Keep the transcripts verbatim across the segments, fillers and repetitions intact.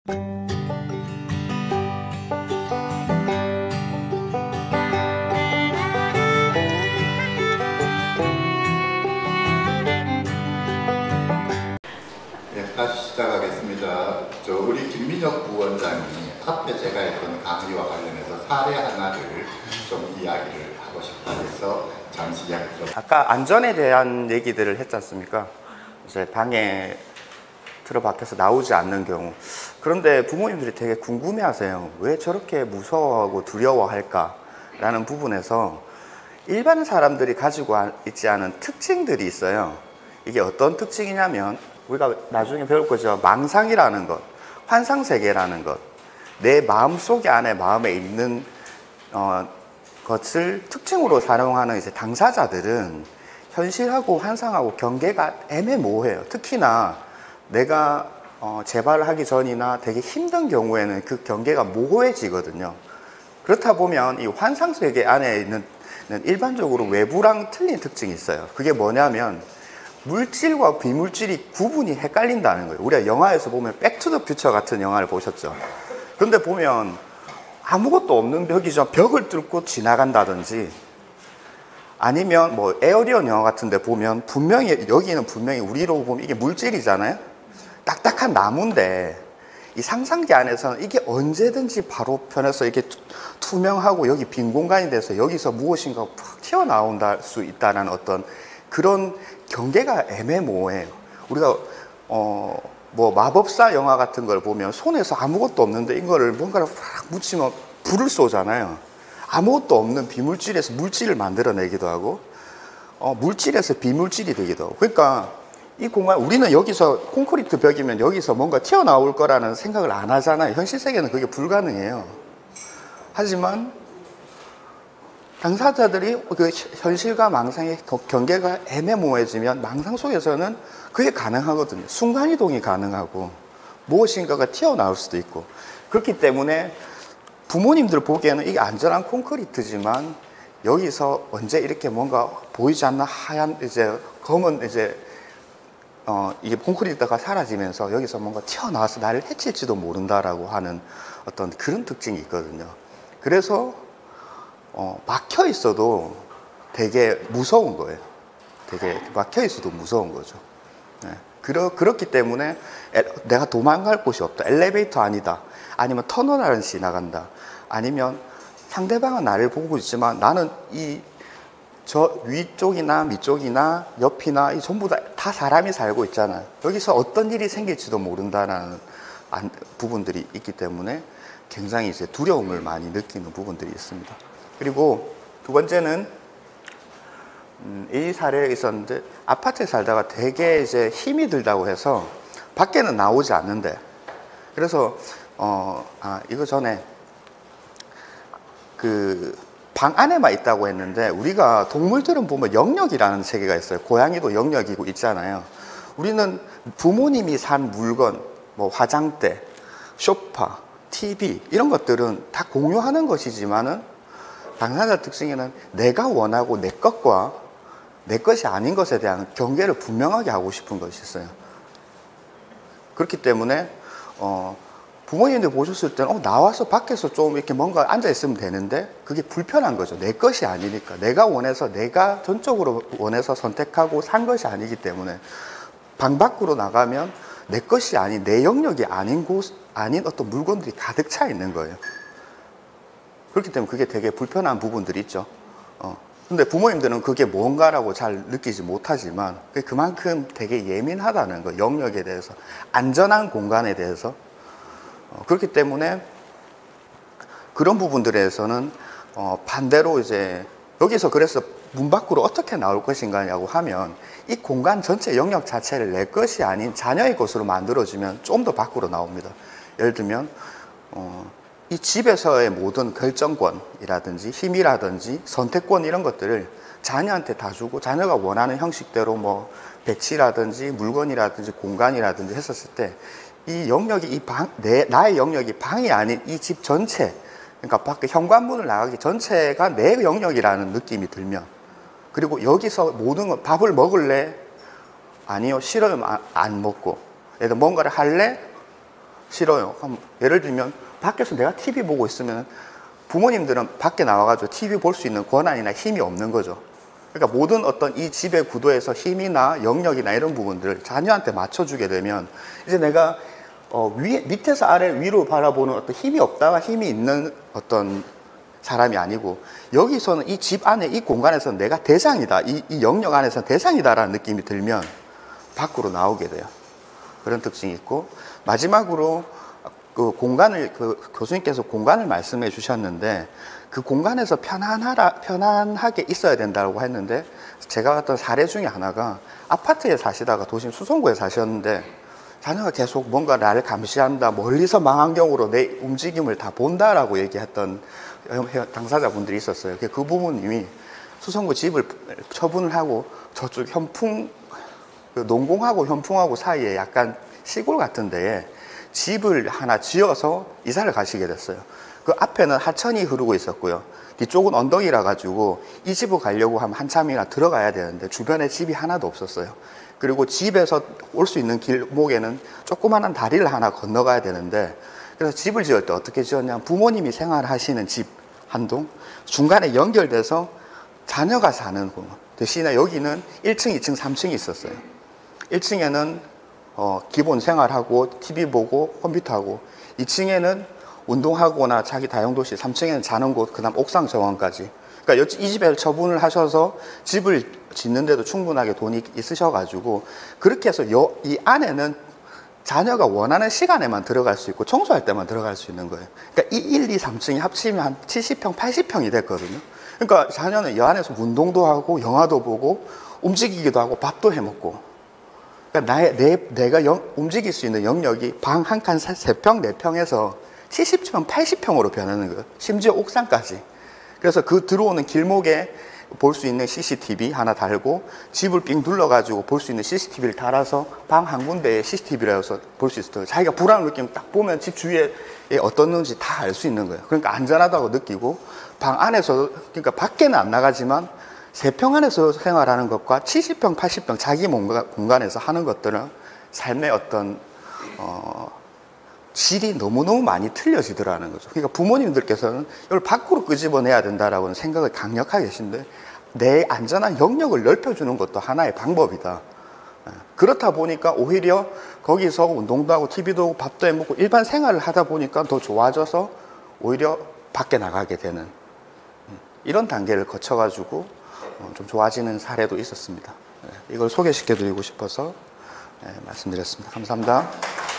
네, 다시 시작하겠습니다. 저 우리 김민혁 부원장이 앞에 제가 했던 강의와 관련해서 사례 하나를 좀 이야기를 하고 싶다 해서 잠시 이야기 들어볼게요. 아까 안전에 대한 얘기들을 했지 않습니까? 이제 방에 틀어 박혀서 나오지 않는 경우. 그런데 부모님들이 되게 궁금해 하세요. 왜 저렇게 무서워하고 두려워할까? 라는 부분에서 일반 사람들이 가지고 있지 않은 특징들이 있어요. 이게 어떤 특징이냐면 우리가 나중에 배울 거죠. 망상이라는 것, 환상세계라는 것, 내 마음속에 안에 마음에 있는 어, 것을 특징으로 사용하는 이제 당사자들은 현실하고 환상하고 경계가 애매모호해요. 특히나 내가 어, 재발을 하기 전이나 되게 힘든 경우에는 그 경계가 모호해지거든요. 그렇다 보면 이 환상세계 안에 있는 일반적으로 외부랑 틀린 특징이 있어요. 그게 뭐냐면 물질과 비물질이 구분이 헷갈린다는 거예요. 우리가 영화에서 보면 백투더퓨처 같은 영화를 보셨죠. 그런데 보면 아무것도 없는 벽이죠. 벽을 뚫고 지나간다든지 아니면 뭐 에어리언 영화 같은 데 보면 분명히 여기는 분명히 우리로 보면 이게 물질이잖아요. 딱딱한 나무인데 이 상상기 안에서는 이게 언제든지 바로 편해서 이렇게 투명하고 여기 빈 공간이 돼서 여기서 무엇인가 팍 튀어나온다 수 있다는 어떤 그런 경계가 애매모호해요. 우리가 어 뭐 마법사 영화 같은 걸 보면 손에서 아무것도 없는데 이거를 뭔가를 팍 묻히면 불을 쏘잖아요. 아무것도 없는 비물질에서 물질을 만들어내기도 하고 어, 물질에서 비물질이 되기도 하고. 그러니까 이 공간, 우리는 여기서 콘크리트 벽이면 여기서 뭔가 튀어나올 거라는 생각을 안 하잖아요. 현실 세계는 그게 불가능해요. 하지만 당사자들이 그 현실과 망상의 경계가 애매모호해지면 망상 속에서는 그게 가능하거든요. 순간이동이 가능하고 무엇인가가 튀어나올 수도 있고. 그렇기 때문에 부모님들 보기에는 이게 안전한 콘크리트지만 여기서 언제 이렇게 뭔가 보이지 않는 하얀 이제 검은 이제 어 이게 콘크리트가 사라지면서 여기서 뭔가 튀어나와서 나를 해칠지도 모른다라고 하는 어떤 그런 특징이 있거든요. 그래서 어, 막혀 있어도 되게 무서운 거예요. 되게 막혀 있어도 무서운 거죠. 네. 그러, 그렇기 때문에 에, 내가 도망갈 곳이 없다. 엘리베이터 아니다. 아니면 터널 안을 지나간다. 아니면 상대방은 나를 보고 있지만 나는 이 저 위쪽이나 밑쪽이나 옆이나 이 전부 다, 다 사람이 살고 있잖아요. 여기서 어떤 일이 생길지도 모른다는 안, 부분들이 있기 때문에 굉장히 이제 두려움을 많이 느끼는 부분들이 있습니다. 그리고 두 번째는 음, 이 사례에 있었는데 아파트에 살다가 되게 이제 힘이 들다고 해서 밖에는 나오지 않는데 그래서 어, 아, 이거 전에 그 방 안에만 있다고 했는데 우리가 동물들은 보면 영역이라는 세계가 있어요. 고양이도 영역이고 있잖아요. 우리는 부모님이 산 물건, 뭐 화장대, 소파, 티비 이런 것들은 다 공유하는 것이지만은 당사자 특징에는 내가 원하고 내 것과 내 것이 아닌 것에 대한 경계를 분명하게 하고 싶은 것이 있어요. 그렇기 때문에 어, 부모님들 보셨을 때는 어, 나와서 밖에서 좀 이렇게 뭔가 앉아 있으면 되는데 그게 불편한 거죠. 내 것이 아니니까. 내가 원해서 내가 전적으로 원해서 선택하고 산 것이 아니기 때문에 방 밖으로 나가면 내 것이 아닌 내 영역이 아닌 곳 아닌 어떤 물건들이 가득 차 있는 거예요. 그렇기 때문에 그게 되게 불편한 부분들이 있죠. 어. 근데 부모님들은 그게 뭔가라고 잘 느끼지 못하지만 그만큼 되게 예민하다는 거, 영역에 대해서, 안전한 공간에 대해서. 어, 그렇기 때문에 그런 부분들에서는 어, 반대로 이제 여기서 그래서 문 밖으로 어떻게 나올 것인가냐고 하면 이 공간 전체 영역 자체를 내 것이 아닌 자녀의 것으로 만들어주면 좀 더 밖으로 나옵니다. 예를 들면 어, 이 집에서의 모든 결정권이라든지 힘이라든지 선택권 이런 것들을 자녀한테 다 주고 자녀가 원하는 형식대로 뭐 배치라든지 물건이라든지 공간이라든지 했었을 때 이 영역이 이 방, 내, 나의 영역이 방이 아닌 이 집 전체, 그러니까 밖에 현관문을 나가기 전체가 내 영역이라는 느낌이 들면, 그리고 여기서 모든 걸, 밥을 먹을래? 아니요, 싫어요. 안 먹고. 얘들 뭔가를 할래? 싫어요. 예를 들면 밖에서 내가 티비 보고 있으면 부모님들은 밖에 나와가지고 티비 볼 수 있는 권한이나 힘이 없는 거죠. 그러니까 모든 어떤 이 집의 구도에서 힘이나 영역이나 이런 부분들을 자녀한테 맞춰주게 되면 이제 내가 어 위에, 밑에서 아래 위로 바라보는 어떤 힘이 없다가 힘이 있는 어떤 사람이 아니고 여기서는 이 집 안에 이 공간에서 내가 대상이다. 이, 이 영역 안에서 대상이다라는 느낌이 들면 밖으로 나오게 돼요. 그런 특징이 있고 마지막으로 그 공간을 그 교수님께서 공간을 말씀해 주셨는데 그 공간에서 편안하라 편안하게 있어야 된다고 했는데 제가 봤던 사례 중에 하나가 아파트에 사시다가 도심 수성구에 사셨는데 자녀가 계속 뭔가 나를 감시한다, 멀리서 망원경으로 내 움직임을 다 본다라고 얘기했던 당사자분들이 있었어요. 그 부모님이 수성구 집을 처분을 하고 저쪽 현풍 그 농공하고 현풍하고 사이에 약간 시골 같은 데에 집을 하나 지어서 이사를 가시게 됐어요. 그 앞에는 하천이 흐르고 있었고요. 뒤쪽은 언덕이라 가지고 이 집을 가려고 하면 한참이나 들어가야 되는데 주변에 집이 하나도 없었어요. 그리고 집에서 올 수 있는 길목에는 조그마한 다리를 하나 건너가야 되는데 그래서 집을 지을 때 어떻게 지었냐면 부모님이 생활하시는 집 한 동 중간에 연결돼서 자녀가 사는 공간 대신에 여기는 일 층, 이 층, 삼 층이 있었어요. 일 층에는 어, 기본 생활하고 티비 보고 컴퓨터하고 이 층에는 운동하거나 자기 다용도실, 삼 층에는 자는 곳, 그 다음 옥상 정원까지. 그러니까 이 집에 처분을 하셔서 집을 짓는데도 충분하게 돈이 있으셔가지고 그렇게 해서 여, 이 안에는 자녀가 원하는 시간에만 들어갈 수 있고 청소할 때만 들어갈 수 있는 거예요. 그러니까 이 일, 이, 삼 층이 합치면 한 칠십 평, 팔십 평이 됐거든요. 그러니까 자녀는 이 안에서 운동도 하고 영화도 보고 움직이기도 하고 밥도 해 먹고 그러니까 나의, 내, 내가 영, 움직일 수 있는 영역이 방 한 칸 세 평, 네 평에서 칠십 평, 팔십 평으로 변하는 거예요. 심지어 옥상까지. 그래서 그 들어오는 길목에 볼 수 있는 씨씨티비 하나 달고 집을 삥 둘러가지고 볼 수 있는 씨씨티비를 달아서 방 한 군데에 씨씨티비를 해서 볼 수 있어요. 자기가 불안을 느끼면 딱 보면 집 주위에 어떤 건지 다 알 수 있는 거예요. 그러니까 안전하다고 느끼고 방 안에서 그러니까 밖에는 안 나가지만 세 평 안에서 생활하는 것과 칠십 평, 팔십 평 자기 공간에서 하는 것들은 삶의 어떤 어, 질이 너무너무 많이 틀려지더라는 거죠. 그러니까 부모님들께서는 이걸 밖으로 끄집어내야 된다라고 생각을 강력하게 계신데 내 안전한 영역을 넓혀주는 것도 하나의 방법이다. 그렇다 보니까 오히려 거기서 운동도 하고 티비도 하고 밥도 해 먹고 일반 생활을 하다 보니까 더 좋아져서 오히려 밖에 나가게 되는 이런 단계를 거쳐가지고 좀 좋아지는 사례도 있었습니다. 이걸 소개시켜드리고 싶어서 말씀드렸습니다. 감사합니다.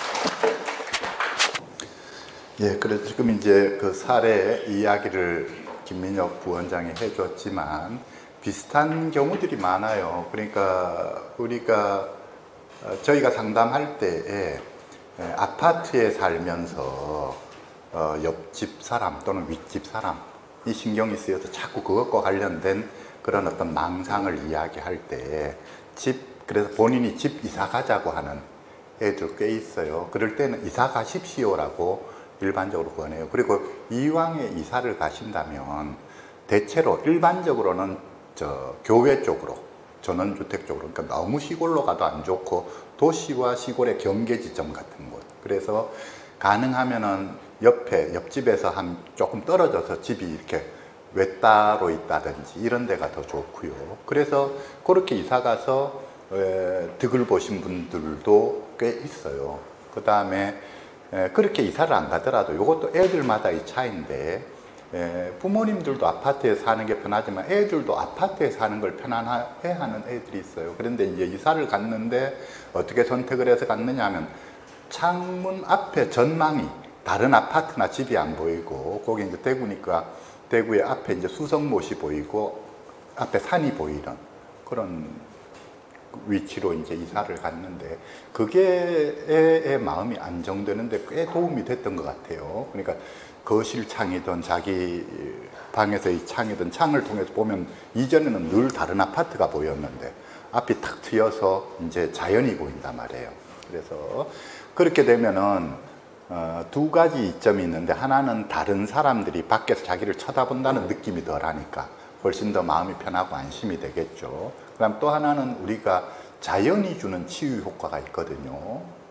예, 그래서 지금 이제 그 사례 이야기를 김민혁 부원장이 해줬지만 비슷한 경우들이 많아요. 그러니까 우리가 저희가 상담할 때에 아파트에 살면서 옆집 사람 또는 윗집 사람이 신경이 쓰여서 자꾸 그것과 관련된 그런 어떤 망상을 이야기할 때 집, 그래서 본인이 집 이사 가자고 하는 애들 꽤 있어요. 그럴 때는 이사 가십시오라고 일반적으로 권해요. 그리고 이왕에 이사를 가신다면 대체로 일반적으로는 저 교외 쪽으로, 전원주택 쪽으로, 그러니까 너무 시골로 가도 안 좋고 도시와 시골의 경계 지점 같은 곳. 그래서 가능하면은 옆에 옆집에서 한 조금 떨어져서 집이 이렇게 외따로 있다든지 이런 데가 더 좋고요. 그래서 그렇게 이사 가서 에, 득을 보신 분들도 꽤 있어요. 그 다음에 그렇게 이사를 안 가더라도 이것도 애들마다의 차이인데 에, 부모님들도 아파트에 사는 게 편하지만 애들도 아파트에 사는 걸 편안해 하는 애들이 있어요. 그런데 이제 이사를 갔는데 어떻게 선택을 해서 갔느냐 하면 창문 앞에 전망이 다른 아파트나 집이 안 보이고 거기 이제 대구니까 대구의 앞에 이제 수성못이 보이고 앞에 산이 보이는 그런 위치로 이제 이사를 갔는데 그게 애의 마음이 안정되는데 꽤 도움이 됐던 것 같아요. 그러니까 거실 창이든 자기 방에서의 창이든 창을 통해서 보면 이전에는 늘 다른 아파트가 보였는데 앞이 탁 트여서 이제 자연이 보인단 말이에요. 그래서 그렇게 되면은 어, 두 가지 이점이 있는데 하나는 다른 사람들이 밖에서 자기를 쳐다본다는 느낌이 덜하니까 훨씬 더 마음이 편하고 안심이 되겠죠. 그 다음 또 하나는 우리가 자연이 주는 치유 효과가 있거든요.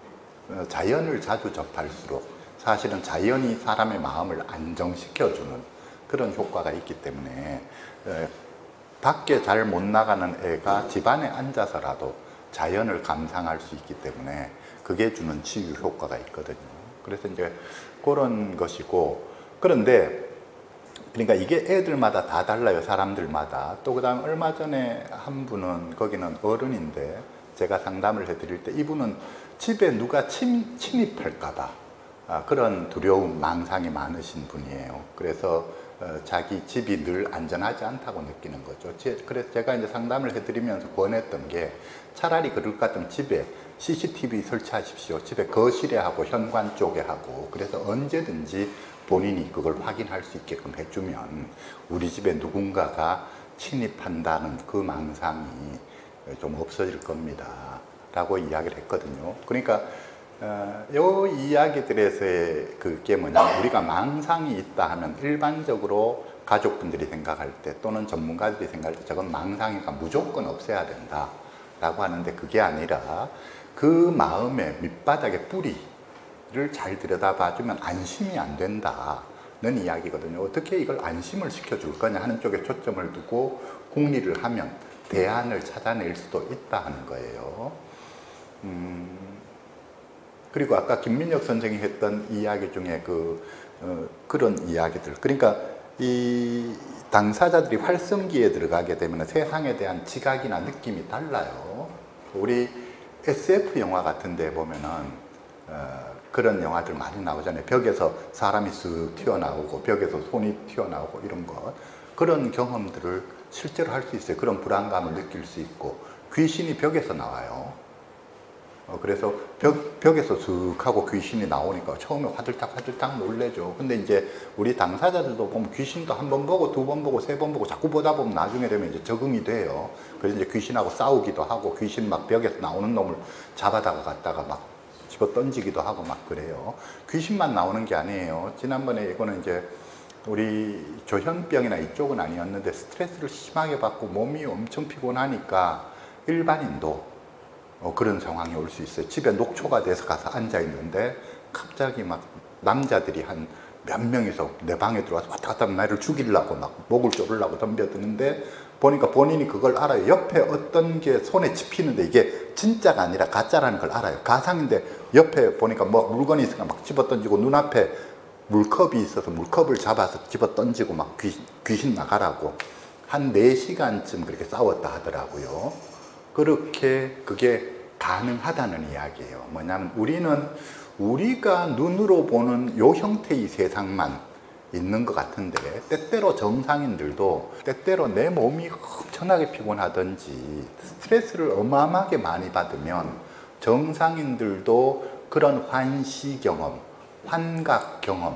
어, 자연을 자주 접할수록 사실은 자연이 사람의 마음을 안정시켜주는 그런 효과가 있기 때문에 에, 밖에 잘 못 나가는 애가 집안에 앉아서라도 자연을 감상할 수 있기 때문에 그게 주는 치유 효과가 있거든요. 그래서 이제 그런 것이고, 그런데 그러니까 이게 애들마다 다 달라요. 사람들마다. 또 그 다음 얼마 전에 한 분은, 거기는 어른인데 제가 상담을 해드릴 때 이분은 집에 누가 침, 침입할까봐 아, 그런 두려움, 망상이 많으신 분이에요. 그래서 어, 자기 집이 늘 안전하지 않다고 느끼는 거죠. 제, 그래서 제가 이제 상담을 해드리면서 권했던 게, 차라리 그럴 것 같으면 집에 씨씨티비 설치하십시오. 집에 거실에 하고 현관 쪽에 하고, 그래서 언제든지 본인이 그걸 확인할 수 있게끔 해주면 우리 집에 누군가가 침입한다는 그 망상이 좀 없어질 겁니다 라고 이야기를 했거든요. 그러니까 어, 이 이야기들에서의 그게 뭐냐면, 우리가 망상이 있다 하면 일반적으로 가족분들이 생각할 때 또는 전문가들이 생각할 때 저건 망상이니까 무조건 없애야 된다 라고 하는데, 그게 아니라 그 마음의 밑바닥의 뿌리를 잘 들여다봐주면 안심이 안 된다는 이야기거든요. 어떻게 이걸 안심을 시켜줄 거냐 하는 쪽에 초점을 두고 궁리를 하면 대안을 찾아낼 수도 있다 하는 거예요. 음, 그리고 아까 김민혁 선생이 했던 이야기 중에 그, 어, 그런 이야기들. 그러니까 이 당사자들이 활성기에 들어가게 되면 세상에 대한 지각이나 느낌이 달라요. 우리 에스에프 영화 같은 데 보면은, 어, 그런 영화들 많이 나오잖아요. 벽에서 사람이 쓱 튀어나오고, 벽에서 손이 튀어나오고, 이런 것. 그런 경험들을 실제로 할 수 있어요. 그런 불안감을 느낄 수 있고, 귀신이 벽에서 나와요. 어, 그래서 벽, 벽에서 슥 하고 귀신이 나오니까 처음에 화들짝 화들짝 놀래죠. 근데 이제 우리 당사자들도 보면 귀신도 한 번 보고 두 번 보고 세 번 보고 자꾸 보다 보면 나중에 되면 이제 적응이 돼요. 그래서 이제 귀신하고 싸우기도 하고, 귀신 막 벽에서 나오는 놈을 잡아다가 갖다가 막 집어 던지기도 하고 막 그래요. 귀신만 나오는 게 아니에요. 지난번에 이거는 이제 우리 조현병이나 이쪽은 아니었는데, 스트레스를 심하게 받고 몸이 엄청 피곤하니까 일반인도 어, 그런 상황이 올 수 있어요. 집에 녹초가 돼서 가서 앉아 있는데 갑자기 막 남자들이 한 몇 명이서 내 방에 들어와서 왔다 갔다 하면 나를 죽이려고 막 목을 조르려고 덤벼드는데, 보니까 본인이 그걸 알아요. 옆에 어떤 게 손에 집히는데 이게 진짜가 아니라 가짜라는 걸 알아요. 가상인데 옆에 보니까 뭐 물건이 있으니까 막 집어 던지고, 눈앞에 물컵이 있어서 물컵을 잡아서 집어 던지고 막 귀신, 귀신 나가라고 한 네 시간쯤 그렇게 싸웠다 하더라고요. 그렇게 그게 가능하다는 이야기예요. 뭐냐면 우리는 우리가 눈으로 보는 요 형태의 세상만 있는 것 같은데, 때때로 정상인들도 때때로 내 몸이 엄청나게 피곤하든지 스트레스를 어마어마하게 많이 받으면 정상인들도 그런 환시 경험, 환각 경험,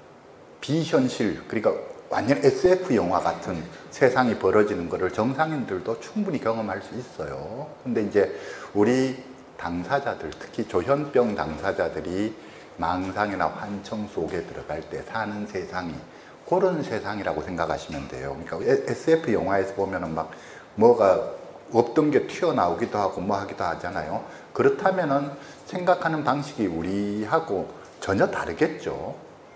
비현실, 그러니까 완전 에스에프 영화 같은 세상이 벌어지는 것을 정상인들도 충분히 경험할 수 있어요. 근데 이제 우리 당사자들, 특히 조현병 당사자들이 망상이나 환청 속에 들어갈 때 사는 세상이 그런 세상이라고 생각하시면 돼요. 그러니까 에스에프 영화에서 보면은 막 뭐가 없던 게 튀어나오기도 하고 뭐 하기도 하잖아요. 그렇다면은 생각하는 방식이 우리하고 전혀 다르겠죠.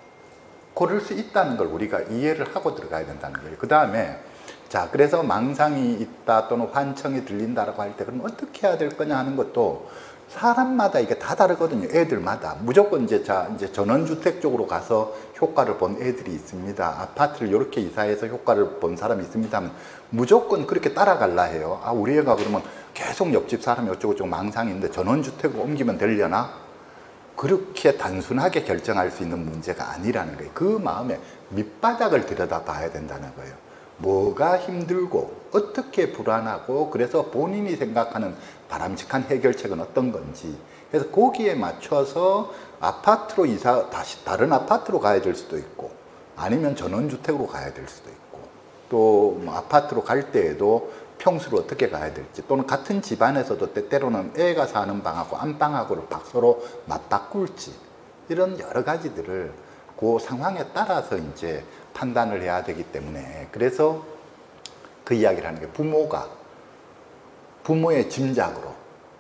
그럴 수 있다는 걸 우리가 이해를 하고 들어가야 된다는 거예요. 그 다음에 자, 그래서 망상이 있다 또는 환청이 들린다라고 할 때 그럼 어떻게 해야 될 거냐 하는 것도 사람마다 이게 다 다르거든요. 애들마다. 무조건 이제 자, 이제 전원주택 쪽으로 가서 효과를 본 애들이 있습니다. 아파트를 이렇게 이사해서 효과를 본 사람이 있습니다 하면 무조건 그렇게 따라갈라 해요. 아, 우리 애가 그러면 계속 옆집 사람이 어쩌고저쩌고 망상이 있는데 전원주택으로 옮기면 되려나? 그렇게 단순하게 결정할 수 있는 문제가 아니라는 거예요. 그 마음의 밑바닥을 들여다 봐야 된다는 거예요. 뭐가 힘들고 어떻게 불안하고, 그래서 본인이 생각하는 바람직한 해결책은 어떤 건지, 그래서 거기에 맞춰서 아파트로 이사, 다시 다른 아파트로 가야 될 수도 있고, 아니면 전원주택으로 가야 될 수도 있고, 또 뭐 아파트로 갈 때에도 평수를 어떻게 가야 될지, 또는 같은 집안에서도 때때로는 애가 사는 방하고 안방하고를 서로 맞바꿀지, 이런 여러 가지들을 그 상황에 따라서 이제 판단을 해야 되기 때문에, 그래서 그 이야기를 하는 게 부모가 부모의 짐작으로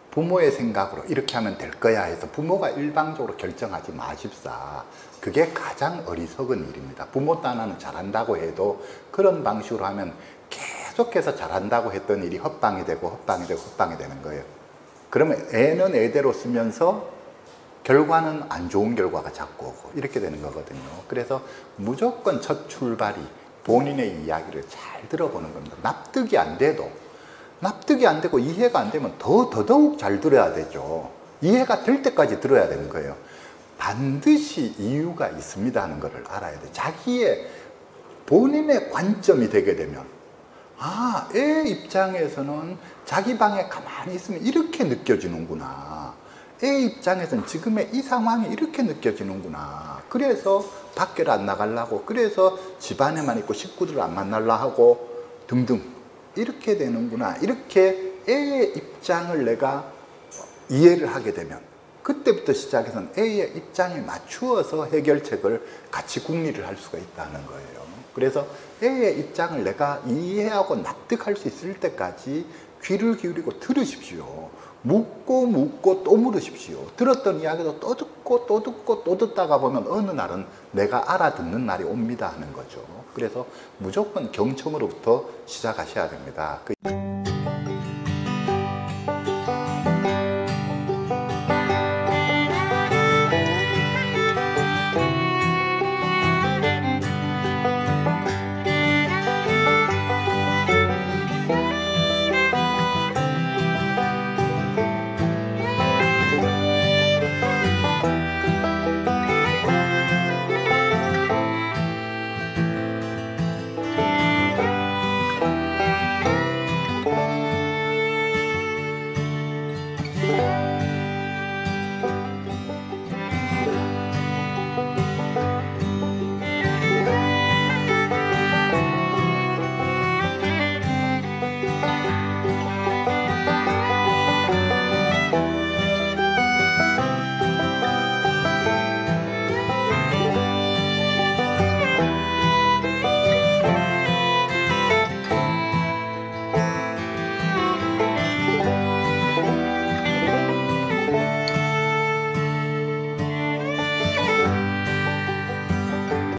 부모의 생각으로 이렇게 하면 될 거야 해서 부모가 일방적으로 결정하지 마십사. 그게 가장 어리석은 일입니다. 부모 딴하는 잘한다고 해도 그런 방식으로 하면 계속해서 잘한다고 했던 일이 헛방이 되고 헛방이 되고 헛방이 되는 거예요. 그러면 애는 애대로 쓰면서 결과는 안 좋은 결과가 자꾸 오고 이렇게 되는 거거든요. 그래서 무조건 첫 출발이 본인의 이야기를 잘 들어보는 겁니다. 납득이 안 돼도 납득이 안 되고 이해가 안 되면 더 더더욱 잘 들어야 되죠. 이해가 될 때까지 들어야 되는 거예요. 반드시 이유가 있습니다 하는 것을 알아야 돼. 자기의 본인의 관점이 되게 되면 아, 애 입장에서는 자기 방에 가만히 있으면 이렇게 느껴지는구나. 애 입장에서는 지금의 이 상황이 이렇게 느껴지는구나. 그래서 밖을 안 나가려고, 그래서 집안에만 있고 식구들을 안 만나려 하고 등등 이렇게 되는구나. 이렇게 애의 입장을 내가 이해를 하게 되면 그때부터 시작해서는 A의 입장에 맞추어서 해결책을 같이 궁리를 할 수가 있다는 거예요. 그래서 A의 입장을 내가 이해하고 납득할 수 있을 때까지 귀를 기울이고 들으십시오. 묻고 묻고 또 물으십시오. 들었던 이야기도 또 듣고 또 듣고 또 듣다가 보면 어느 날은 내가 알아듣는 날이 옵니다 하는 거죠. 그래서 무조건 경청으로부터 시작하셔야 됩니다. 그